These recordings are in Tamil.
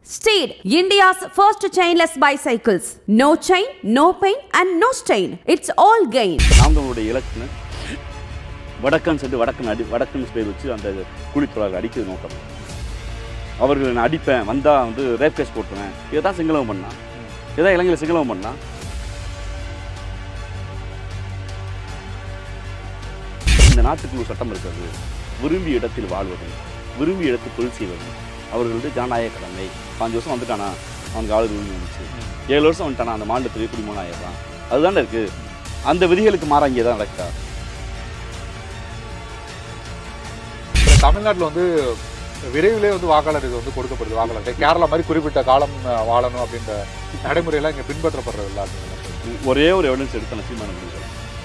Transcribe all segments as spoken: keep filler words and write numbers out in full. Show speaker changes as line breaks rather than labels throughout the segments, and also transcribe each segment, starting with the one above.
Steed, India's first chainless bicycles. No chain, no pain and no stain. It's all gain.
நாமளுடைய இலக்குன்னு வடக்கன் சென்று வடக்கன் அடி வடக்கன் பேர் வச்சு அந்த கூலித்தொழிலாளர்கள் அடிக்கிறது நோக்கம். அவர்கள் நான் அடிப்பேன் வந்தால் வந்து ரேப் கேஸ் போட்டுருவேன். இதை தான் சிங்களம் பண்ணான். இதான் இளைஞர்கள் சிங்களம் பண்ணான். இந்த நாட்டுக்குள்ள சட்டம் இருக்கிறது. விரும்பிய இடத்தில் வாழ்வது, விரும்பிய இடத்தில் தொழில் செய்வது அவர்களுடைய ஜனநாயக கடமை. பாஞ்சு வருஷம் வந்துட்டானா அவனுக்கு ஆளு வந்துச்சு, ஏழு வருஷம் வந்துட்டானா அந்த மாநிலத்திலே குடிமகன் ஆயிடுறான். அதுதான் இருக்குது. அந்த விதிகளுக்கு மாற இங்கே தான் நடக்குதா?
தமிழ்நாட்டில் வந்து விரைவிலே வந்து வாக்காளர் இது வந்து கொடுக்கப்படுது. வாக்காளர் கேரளா மாதிரி குறிப்பிட்ட காலம் வாழணும் அப்படின்ற நடைமுறையெல்லாம் இங்கே பின்பற்றப்படுறது இல்லை.
ஒரே ஒரு எவிடன்ஸ் எடுத்து சீமான முடியும்.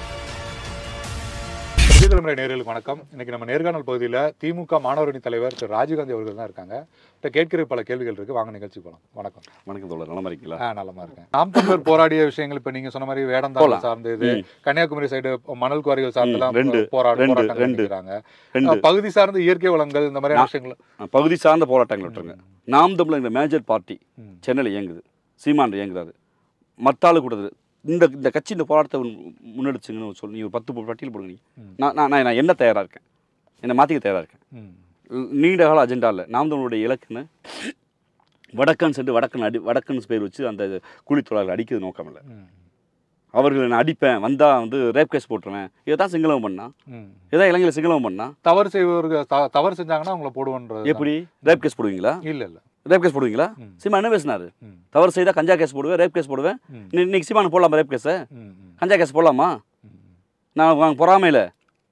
புதிய தலைமுறை நேயர்களுக்கு வணக்கம். இன்னைக்கு நம்ம நேர்காணல் பகுதியில் திமுக மாணவரணி தலைவர் திரு ராஜீவ்காந்தி அவர்கள் தான் இருக்காங்க. இப்போ கேட்கிற பல கேள்விகள் இருக்கு, வாங்க நிகழ்ச்சி போகலாம். வணக்கம்.
வணக்கம் தோழர், நலமா இருக்கீங்களா?
ஆ நலமா இருக்கேன். நாம் தமிழர் போராடிய விஷயங்கள் இப்போ நீங்க சொன்ன மாதிரி வேடந்தாங்கல் சார்ந்தது, கன்னியாகுமரி சைடு மணல் குவாரிகள் சார்ந்தெல்லாம் போராடுறாங்க. பகுதி சார்ந்த இயற்கை வளங்கள் இந்த மாதிரி விஷயங்கள்,
பகுதி சார்ந்த போராட்டங்கள் விட்டுருங்க. நாம் தமிழர் மேஜர் பார்ட்டி சென்னையில் இயங்குது, சீமான் இயங்குறாரு, மத்தாளு கூட்டது. இந்த இந்த கட்சி இந்த போராட்டத்தை முன்னெடுச்சுங்கன்னு சொல்லி நீ ஒரு பத்து பட்டியல் போடுங்க. நான் நான் நான் என்ன தயாராக இருக்கேன், என்னை மாற்றிக்க தயாராக இருக்கேன். நீண்ட கால அஜெண்டா இல்லை. நாம் தமிழருடைய இலக்குன்னு வடக்கன் சென்று வடக்கன் அடி வடக்கன் பேர் வச்சு அந்த கூலித்தொழிலாளர்கள் அடிக்கிறது நோக்கம் இல்லை. அவர்கள் நான் அடிப்பேன் வந்தால் வந்து ரேப் கேஸ் போட்டுருவேன். இதை தான் சிங்களம் பண்ணான். இதான் இளைஞர்கள் சிங்களம் பண்ணால்
தவறு செய்வர்கள் தவறு செஞ்சாங்கன்னா அவங்கள போடுவோன்றது.
எப்படி ரேப் கேஸ் போடுவீங்களா?
இல்லை இல்லை
ரேப் கேஸ் போடுவீங்களா? சீமா என்ன பேசினாரு? தவறு செய்தால் கஞ்சா கேஸ் போடுவேன், ரேப் கேஸ் போடுவேன். இன்னைக்கு சீமானு போடலாமா ரேப் கேஸை? கஞ்சா கேஸ் போடலாமா? நான் பொறாமையில்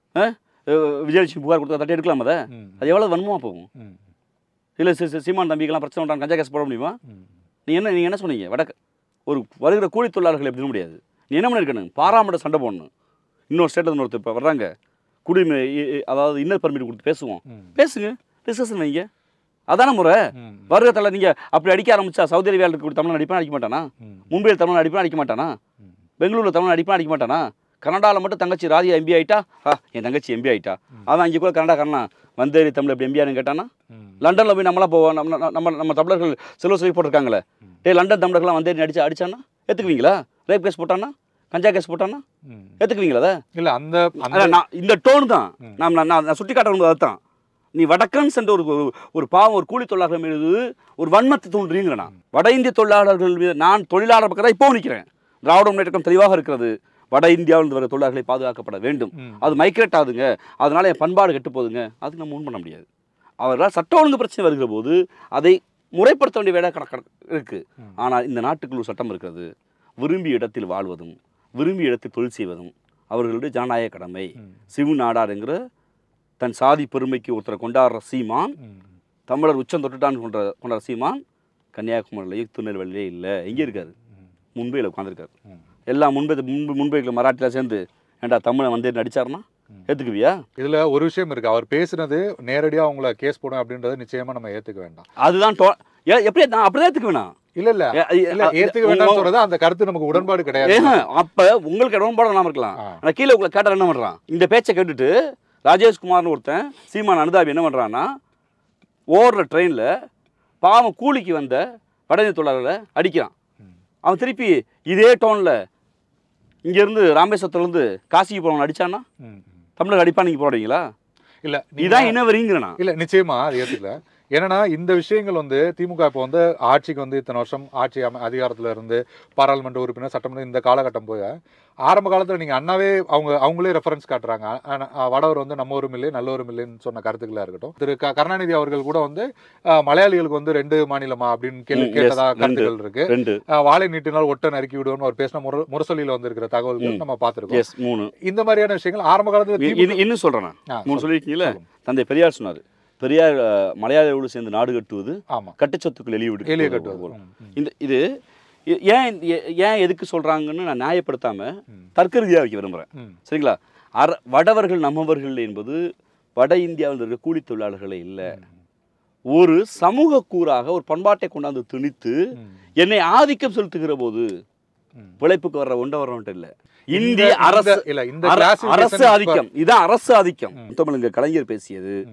விஜயலட்சுமி புகார் கொடுத்தா தட்டி எடுக்கலாமா? அதை அது எவ்வளோ வன்மமாக போகும்? இல்லை சீமான் தம்பிக்கெல்லாம் பிரச்சனை பண்ணுறாங்க, கஞ்சா கேஸ் போட முடியுமா? நீ என்ன நீங்கள் என்ன சொன்னீங்க? வடக்கு ஒரு வருகிற கூலி தொழிலாளர்கள் எப்படி முடியாது? நீ என்ன பண்ணிருக்கணும்? பாராமட்ட சண்டை போடணும். இன்னொரு ஸ்டேட்டில் ஒருத்தர் இப்போ வர்றாங்க, குடிமை அதாவது இன்னர் பர்மிட் கொடுத்து பேசுவோம், பேசுங்க, டிஸ்கஷன் வைங்க. அதான முறை. வருகத்தில் நீங்கள் அப்படி அடிக்க ஆரம்பிச்சா சவுதி அரேபியாவில் இருக்க தமிழ் அடிப்பான் அடிக்க மாட்டானா? மும்பையில் தமிழ் அடிப்பான் அடிக்க மாட்டானா? பெங்களூரில் தமிழ் அடிப்பான் அடிக்க மாட்டானா? கனடாவில் மட்டும் தங்கச்சி ராதியா எம்பி ஆகிட்டா, ஆ என் தங்கச்சி எம்பி ஆகிட்டா, அவன் அங்கே கூட கனடா காரணம் வந்தேரி தமிழ் எப்படி எம்பியானு கேட்டானா? லண்டனில் போய் நம்மளாம் போவோம், நம்ம நம்ம நம்ம தமிழர்கள் செல்வ சொல்லி போட்டிருக்காங்களே, டே லண்டன் தமிழர்கள்லாம் வந்தேரி அடிச்சா அடிச்சானா ஏற்றுக்குவீங்களா? ரேப் கேஸ் போட்டானா, கஞ்சா கேஸ் போட்டானா ஏற்றுக்குவீங்களா? அதை இல்லை அந்த நான் இந்த டோன் தான் நான் நான் சுட்டி காட்டணும். அதுதான் நீ வடக்கன் சென்ற ஒரு ஒரு பாவம் ஒரு கூலி தொழிலாளர்கள் மீது ஒரு வன்மத்தை தூண்டுறீங்களா? வட இந்திய தொழிலாளர்கள் மீது நான் தொழிலாளர் பக்கம் தான் இப்போ நிற்கிறேன். திராவிட முன்னேற்றம் தெளிவாக இருக்கிறது. வட இந்தியாவில் வர தொழிலாளர்களை பாதுகாக்கப்பட வேண்டும். அது மைக்ரேட் ஆகுதுங்க, அதனால என் பண்பாடு கெட்டு போகுதுங்க, அதுக்கு நம்ம முன் பண்ண முடியாது. அவர்களால் சட்ட ஒழுங்கு பிரச்சனை வருகிற போது அதை முறைப்படுத்த வேண்டிய வேலை கணக்கு இருக்குது. ஆனால் இந்த நாட்டுக்குள்ள சட்டம் இருக்கிறது. விரும்பிய இடத்தில் வாழ்வதும் விரும்பிய இடத்தில் தொழில் செய்வதும் அவர்களுடைய ஜனநாயக கடமை. சிவு நாடாருங்கிற தன் சாதி பெருமைக்கு ஒருத்தரை கொண்டாடுற சீமான், தமிழர் உச்சம் தொட்டுட்டான்னு கொண்ட கொண்டாடுற சீமான் கன்னியாகுமரியிலேயே திருநெல்வேலியே இல்லை, எங்கே இருக்காரு? மும்பையில் உட்காந்துருக்காரு. எல்லாம் முன்பை முன்பு மும்பையில் மராட்டியில் சேர்ந்து ஏன்டா தமிழை வந்து நடிச்சாருன்னா ஏற்றுக்குவியா? இதில் ஒரு விஷயம் இருக்குது, அவர் பேசுனது நேரடியாக அவங்கள கேஸ் போடும் அப்படின்றத நிச்சயமாக நம்ம ஏற்றுக்க வேண்டாம். அதுதான் எப்படி நான் அப்படிதான் ஏற்றுக்க வேணாம். இல்ல இல்ல இல்ல ஏத்துக்க வேண்டாம் சொல்றது அந்த கருத்து நமக்கு உடன்பாடு கிடையாது. அப்ப உங்களுக்கு உடன்பாடு இல்லாம இருக்கலாம். ஆனா கீழே உங்களை கேட்டார் என்ன பண்றான்? இந்த பேச்சை கேட்டுட்டு ராஜேஷ்குமார்னு ஒருத்தன் சீமான் அனுதாபி என்ன பண்றான்னா, ஓடுற ட்ரெயின்ல பாவம் கூலிக்கு வந்த வட இந்திய தொழிலாளர்களை அடிக்கிறான். அவன் திருப்பி இதே டோன்ல இங்க இருந்து ராமேஸ்வரத்துல இருந்து காசிக்கு போறவங்க அடிச்சான்னா தமிழர் அடிப்பா நீங்க போடுவீங்களா? இல்ல இதான் என்ன வரீங்கிறனா? இல்ல நிச்சயமா அது ஏத்துக்கல. ஏன்னா இந்த விஷயங்கள் வந்து திமுக இப்போ வந்து ஆட்சிக்கு வந்து இத்தனை வருஷம் ஆட்சி அதிகாரத்தில் இருந்து பாராளுமன்ற உறுப்பினர் சட்டமன்ற இந்த காலகட்டம் போய் ஆரம்ப காலத்தில் நீங்கள் அண்ணாவே அவங்க அவங்களே ரெஃபரன்ஸ் காட்டுறாங்க. வடவர் வந்து நம்ம ஊரும் இல்லை நல்லவரும் இல்லைன்னு சொன்ன கருத்துக்களாக இருக்கட்டும். திரு க கருணாநிதி அவர்கள் கூட வந்து மலையாளிகளுக்கு வந்து ரெண்டு மாநிலமா அப்படின்னு கேள்வி கேட்டதா கருத்துக்கள் இருக்கு. வாழை நீட்டினால் ஒட்ட நறுக்கி விடுவோம்னு அவர் பேசின முர முரசொலியில் வந்திருக்கிற தகவல்கள் நம்ம பார்த்துருக்கோம். இந்த மாதிரியான விஷயங்கள் ஆரம்ப காலத்தில் இன்னும் சொல்கிறேன். மூணு சொல்லியிருக்கீங்களே, தந்தை பெரியார் சொன்னார், பெரியார் மலையாளியோடு சேர்ந்து நாடு கட்டுவது கட்டுச்சொத்துக்கள் எளிய விடு எளிய கட்டுவது. இந்த இது ஏன் ஏன் எதுக்கு சொல்றாங்கன்னு நான் நியாயப்படுத்தாம தர்க்க ரீதியாக வைக்க விரும்புகிறேன். சரிங்களா? அர வடவர்கள் நம்மவர்கள் என்பது வட இந்தியாவில் இருக்கிற கூலி தொழிலாளர்களே இல்லை, ஒரு சமூக கூறாக ஒரு பண்பாட்டை கொண்டாந்து திணித்து என்னை ஆதிக்கம் செலுத்துகிற போது பிழைப்புக்கு வர்ற ஒண்ட வரவன்ட்டு இல்லை. இந்திய அரசு அரசு ஆதிக்கம், இதான் அரசு ஆதிக்கம். தமிழ் கலைஞர் பேசியது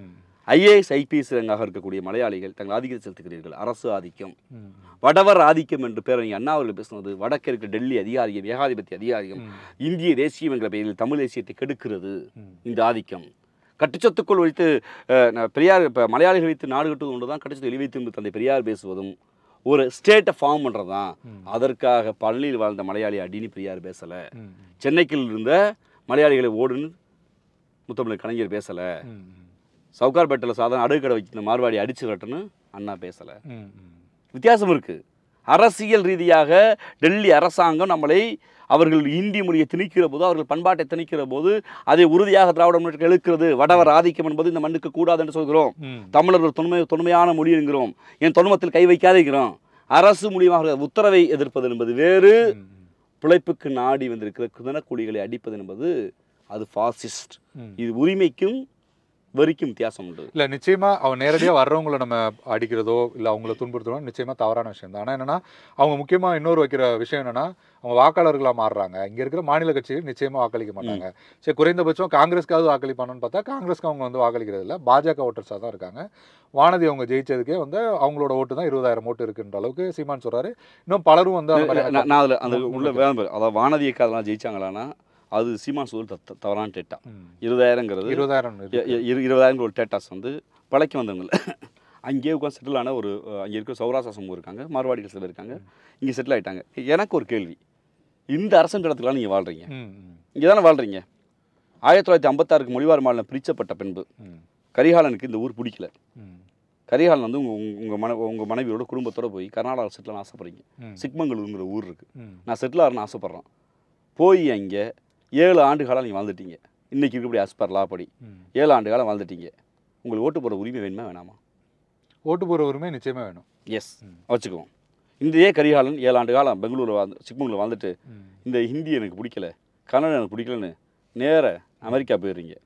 ஐஏஎஸ் ஐபிஎஸ் ரங்காக இருக்கக்கூடிய மலையாளிகள் தங்கள் ஆதிக்கத்தை செலுத்துகிறீர்கள். அரசு ஆதிக்கம், வடவர் ஆதிக்கம் என்று பேரறிஞர் அண்ணா அவர்கள் பேசுனது வடக்கு இருக்கிற டெல்லி அதிகாரியம், ஏகாதிபத்திய அதிகாரியம் இந்திய தேசியம் என்கிற பெயரில் தமிழ் தேசியத்தை கெடுக்கிறது. இந்த ஆதிக்கம் கட்டுச்சத்துக்குள் வைத்து பெரியார் இப்போ மலையாளிகள் வைத்து நாடு கட்டுவது ஒன்று தான் கட்டுச்சத்து எழுதி வைத்து தந்தை பெரியார் பேசுவதும் ஒரு ஸ்டேட்டை ஃபார்ம் பண்ணுறது தான். அதற்காக பழனியில் வாழ்ந்த மலையாளி அடின்னு பெரியார் பேசலை. சென்னைக்குள் இருந்த மலையாளிகளை ஓடுன்னு முத்தமிழ் கலைஞர் பேசலை. சவுகார்பேட்டில் சாதாரண அடுக்கு கடை வச்சு மார்வாடி அடிச்சு கட்டணும்னு அண்ணா பேசலை. வித்தியாசம் இருக்குது. அரசியல் ரீதியாக டெல்லி அரசாங்கம் நம்மளை அவர்கள் இந்தி மொழியை திணிக்கிற போது, அவர்கள் பண்பாட்டை திணிக்கிற போது அதை உறுதியாக திராவிட முன்னேற்றம் எழுக்கிறது. வடவர் ஆதிக்கம் என்பது இந்த மண்ணுக்கு கூடாது என்று சொல்கிறோம். தமிழர்கள் தொன்மை தொன்மையான மொழி என்கிறோம். என் தொன்மத்தில் கை வைக்காதேங்கிறோம். அரசு மூலியமாக உத்தரவை எதிர்ப்பது என்பது வேறு. பிழைப்புக்கு நாடி வந்திருக்கிற குதனக்குடிகளை அடிப்பது என்பது அது ஃபாசிஸ்ட். இது உரிமைக்கும் வரிக்கும் வித்தியாசம் உண்டு.
இல்லை, நிச்சயமா அவன் நேரடியாக வர்றவங்களை நம்ம அடிக்கிறதோ இல்லை அவங்கள துன்புறுத்துறதோ நிச்சயமா தவறான விஷயம் தான். ஆனால் என்னன்னா அவங்க முக்கியமாக இன்னொரு வைக்கிற விஷயம் என்னன்னா அவங்க வாக்காளர்களாக மாறுறாங்க. இங்கே இருக்கிற மாநில கட்சிகள் நிச்சயமா வாக்களிக்க மாட்டாங்க. சரி, குறைந்தபட்சம் காங்கிரஸ்க்காவது வாக்களிப்பானு பார்த்தா காங்கிரஸ்க்கு அவங்க வந்து வாக்களிக்கிறது இல்லை. பாஜக ஓட்டர்ஸாக தான் இருக்காங்க. வானதி அவங்க ஜெயிச்சதுக்கே வந்து அவங்களோட ஓட்டு தான் இருபதாயிரம் ஓட்டு இருக்குன்ற அளவுக்கு சீமான் சொல்றாரு. இன்னும் பலரும் வந்து
நான் அதில் அந்த உள்ள அதாவது வானதியை அதெல்லாம் ஜெயிச்சாங்களான்னா அது சீமான் சூழல் தவறான டேட்டா. இருபதாயிரங்கிறது
இருபதாயிரம்
இருபதாயிரம் ஒரு டேட்டாஸ் வந்து பழைக்க வந்தவங்கள அங்கேயே உட்காந்து செட்டில் ஆன ஒரு அங்கே இருக்க சௌராஷ்டிரா சமூகம் இருக்காங்க, மார்வாடிகள் சிலர் இருக்காங்க, இங்கே செட்டில் ஆகிட்டாங்க. எனக்கு ஒரு கேள்வி, இந்த அரசன் இடத்துக்குலாம் நீங்கள் வாழ்கிறீங்க, இங்கே தானே வாழ்கிறீங்க. ஆயிரத்தி தொள்ளாயிரத்தி ஐம்பத்தாறுக்கு மொழிவார் மாநிலம் பிரிச்சப்பட்ட பின்பு கரிகாலனுக்கு இந்த ஊர் பிடிக்கல. கரிகாலன் வந்து உங்கள் உங்கள் மன உங்கள் மனைவியோட குடும்பத்தோடு போய் கர்நாடகா செட்டில் ஆசைப்படுறீங்க. சிக்மங்களூருங்கிற ஊர் இருக்குது, நான் செட்டில் ஆகிறேன்னு ஆசைப்பட்றேன். போய் அங்கே ஏழு ஆண்டு காலம் நீங்கள் வாழ்ந்துட்டீங்க. இன்றைக்கி இருக்கக்கூடிய அஸ்பர் லா படி ஏழு ஆண்டு காலம் வாழ்ந்துட்டீங்க. உங்களுக்கு ஓட்டு போகிற உரிமை வேணுமா வேணாமா?
ஓட்டு போகிற உரிமை நிச்சயமாக வேணும்.
எஸ், வச்சுக்குவோம். இந்தியே கரிகாலன் ஏழு ஆண்டு காலம் பெங்களூரில் வாழ்ந்து சிக்மங்களூரில் வாழ்ந்துட்டு இந்த ஹிந்தி எனக்கு பிடிக்கல, கன்னடம் எனக்கு பிடிக்கலன்னு நேர அமெரிக்கா போயிடுறீங்க.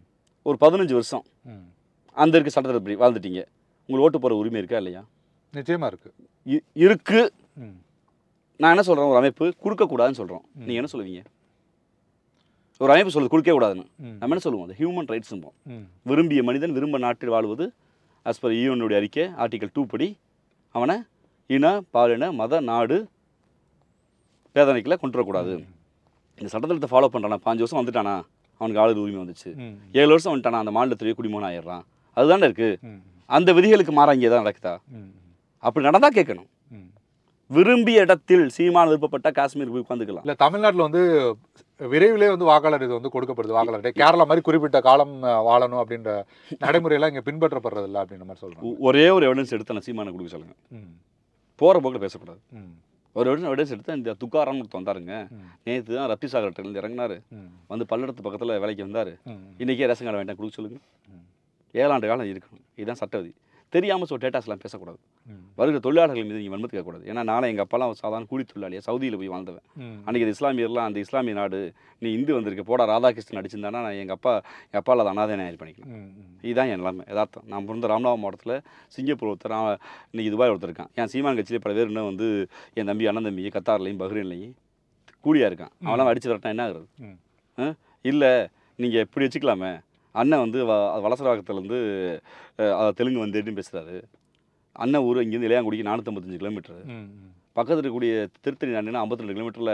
ஒரு பதினஞ்சு வருஷம் அந்த இருக்க சட்டத்திட்டப்படி வாழ்ந்துட்டீங்க. உங்களுக்கு ஓட்டு போகிற உரிமை இருக்கா இல்லையா?
நிச்சயமாக இருக்குது.
இருக்குது. நான் என்ன சொல்கிறேன், ஒரு அமைப்பு கொடுக்கக்கூடாதுன்னு சொல்கிறோம். நீங்கள் என்ன சொல்லுவீங்க? ஒரு அமைப்பு சொல்லுது கொடுக்க கூடாதுன்னு, நம்ம என்ன சொல்லுவோம்? அது ஹியூமன் ரைட்ஸும்போம். விரும்பிய மனிதன் விரும்ப நாட்டில் வாழ்வது ஆஸ் பர் யூஎனுடைய அறிக்கை ஆர்டிகல் டூ படி அவனை இன பாலின மத நாடு பேதனைக்குள்ள கொண்டு வரக்கூடாது. இந்த சட்டத்திட்டத்தை ஃபாலோ பண்ணுறானா, பாஞ்சு வருஷம் வந்துட்டானா அவனுக்கு ஆளுநர் உரிமை வந்துச்சு, ஏழு வருஷம் வந்துட்டானா அந்த மாநிலத்திலேயே குடிமகன் ஆயிடுறான். அதுதானே இருக்குது. அந்த விதிகளுக்கு மாற இங்கே தான் நடக்குதா? அப்படி நடந்தால் கேட்கணும். விரும்பிய இடத்தில் சீமான் விருப்பப்பட்ட காஷ்மீர் போய் உட்காந்துக்கலாம்.
இல்லை, தமிழ்நாட்டில் வந்து விரைவிலே வந்து வாக்காளர் இது வந்து கொடுக்கப்படுது. வாக்காளர் கேரளா மாதிரி குறிப்பிட்ட காலம் வாழணும் அப்படின்ற நடைமுறையெல்லாம் இங்கே பின்பற்றப்படுறது இல்லை அப்படின்ற மாதிரி சொல்கிறேன்.
ஒரே ஒரு எவிடன்ஸ் எடுத்து நான் சீமானை கொடுக்க சொல்லுங்க. போகிற போக்கில் பேசக்கூடாது. ஒரு எவிடன்ஸ் எவிடன்ஸ் எடுத்து இந்த துக்காராம்னு ஒருத்தர் வந்தாருங்க. நேற்று தான் ரத்தி சாகர்லேருந்து இறங்கினாரு, வந்து பல்லடத்து பக்கத்தில் வேலைக்கு வந்தார். இன்றைக்கே ரேஷன் கார்டு வேண்டாம் கொடுக்க சொல்லுங்கள். ஏழாண்டு காலம் இருக்கணும். இதுதான் சட்டவிதி. தெரியாமல் சொல் டேட்டாஸ்லாம் பேசக்கூடாது. வருகிற தொழிலாளர்கள் மீது நீங்கள் வன்மத்து கேட்கக்கூடாது. ஏன்னா நானே எங்கள் அப்பாலாம் சாதாரண கூலி தொழிலாளியாக சவுதியில் போய் வாழ்ந்தவன். அன்றைக்கி அது இஸ்லாமியர்லாம் அந்த இஸ்லாமிய நாடு நீ இந்து வந்திருக்க போடா ராதாகிருஷ்ணன் அடிச்சிருந்தானா நான் எங்கள் அப்பா எங்கள் அப்பாவில் அதை அனாதை நேரம் பண்ணிக்கலாம். இதுதான் என் நிலைமை யதார்த்தம். நான் பிறந்த ராமநாதபுரம் மாவட்டத்தில் சிங்கப்பூர் ஒருத்தர், இன்றைக்கி துபாய் ஒருத்தர் இருக்கான். என் சீமான் கட்சியிலே பல பேர் இன்னும் வந்து என் தம்பி அண்ணன் தம்பி கத்தார்லையும் பஹ்ரைன்லையும் கூலியாக இருக்கான். அவெல்லாம் அடிச்சு வரட்டா என்ன ஆகுறது? இல்லை நீங்கள் எப்படி வச்சுக்கலாமே. அண்ணன் வந்து வ வலசரவாக்கத்துலேருந்து தெலுங்கு வந்துட்டுன்னு பேசுகிறாரு. அண்ணன் ஊர் இங்கேருந்து இளையாங்குடிக்கு நானூற்றம்பத்தஞ்சு கிலோமீட்டரு, பக்கத்தில் இருக்கக்கூடிய திருத்தணி நாடுனா ஐம்பத்தி ரெண்டு கிலோமீட்டரில்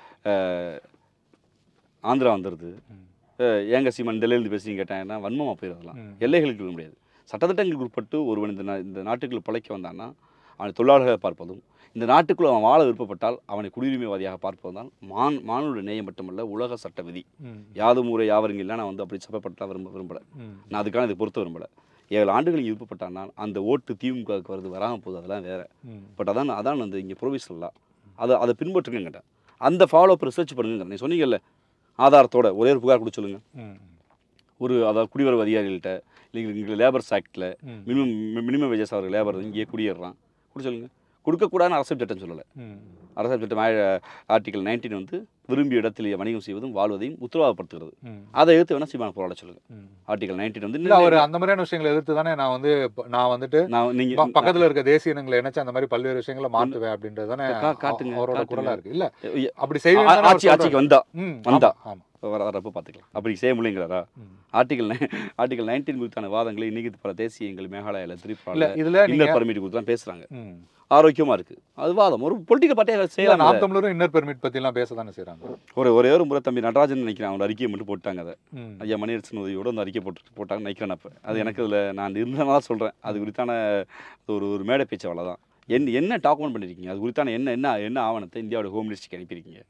ஆந்திரா வந்துடுது. ஏங்க சீமான் டெல்லியிலேருந்து பேசி கேட்டாங்கன்னா வன்மமாக போயிடலாம். எல்லைகளுக்கு விட முடியாது. சட்டத்திட்டங்களுக்கு உட்பட்டு ஒருவன் இந்த இந்த நாட்டுக்குள்ள பிழைக்க வந்தான்னா அவனை தொழிலாளர்களை பார்ப்பதும், இந்த நாட்டுக்குள்ள அவன் வாழ விருப்பப்பட்டால் அவனை குடியுரிமைவாதியாக பார்ப்பதுதான் மான் மானுடைய நேயம் மட்டுமல்ல உலக சட்ட விதி. யாதும் ஊரை யாவருங்க இல்லை, நான் வந்து அப்படி சப்பப்பட்டா விரும்ப விரும்பலை. நான் அதுக்கான இதை பொறுத்த விரும்பலை. ஏழு ஆண்டுகள் இங்கே விருப்பப்பட்டானால் அந்த ஓட்டு திமுகவுக்கு வருது வராமல் போகுது, அதெல்லாம் வேறு. பட் அதான் அதான் வந்து இங்கே ப்ரொவிஷனலாக அதை அதை பின்பற்றுங்க கேட்டேன். அந்த ஃபாலோ அப் ரிசர்ச் பண்ணுங்க. நீ சொன்னீங்கல்ல ஆதாரத்தோட ஒரே ஒரு புகார் கூட சொல்லுங்கள். ஒரு அதாவது குடிவரவு அதிகாரிகள்கிட்ட இல்லை இங்கே லேபர்ஸ் ஆக்டில் மினிமம் மினிமம் வேஜஸ் அவர் லேபர் இங்கேயே குடியேறான் கூட சொல்லுங்கள். கொடுக்கக்கூடாதுன்னு அரசு சட்டம் சொல்லலை. அரசியல் சட்டம் ஆர்டிகல் நைன்டீன் வந்து விரும்பிய இடத்திலேயே வணிகம் செய்வதும் வாழ்வதையும் உத்தரவாதப்படுத்துகிறது. அதை எதிர்த்து வேணா சீமான் போராட சொல்லுங்க. ஆர்டிகல் நைன்டீன் வந்து
அவர் அந்த மாதிரியான விஷயங்களை எதிர்த்து தானே நான் வந்து நான் வந்துட்டு
நான் நீங்க
பக்கத்துல இருக்க தேசிய இனங்களை இணைச்சு அந்த மாதிரி பல்வேறு விஷயங்களை மாற்றுவேன் அப்படின்றது தானே
காட்டுங்க
அவரோட குரலா இருக்கு. இல்ல அப்படி
ஆட்சி ஆட்சிக்கு வந்தா வந்தா
ஆமா
வர வரப்போ பார்த்துக்கலாம். அப்படி செய்ய முடியுங்கிறாரா? ஆர்டிகல் ஆர்டிகல் நைன்டீன் குறித்தான வாதங்களை இன்னைக்கு பல தேசியங்கள் மேகாலயாவில் திரிபால
இதுல
இன்னர் பர்மிட் குறித்து தான் பேசுறாங்க. ஆரோக்கியமா இருக்கு அது வாதம். ஒரு பொலிட்டிக்கல் பார்ட்டியாக செய்யலாம்.
நாம் தமிழரும் இன்னர் பெர்மிட் பத்தி எல்லாம் பேச தானே செய்யறாங்க.
ஒரு ஒரே ஒரு முறை தம்பி நடராஜன் நினைக்கிறேன் அவங்க அறிக்கையை மட்டும் போட்டாங்க. அதை ஐயா மணியரசன் உதவியோட அந்த அறிக்கை போட்டு போட்டாங்க நினைக்கிறேன். அப்போ அது எனக்கு அதில் நான் இருந்தனால சொல்கிறேன். அது குறித்தான ஒரு ஒரு மேடை பேச்சு அவ்வளோதான். என்ன என்ன டாக்குமெண்ட் பண்ணியிருக்கீங்க, அது குறித்தான என்ன என்ன என்ன ஆவணத்தை இந்தியாவோட ஹோம் மினிஸ்ட்ரிக்கு அனுப்பியிருக்கீங்க?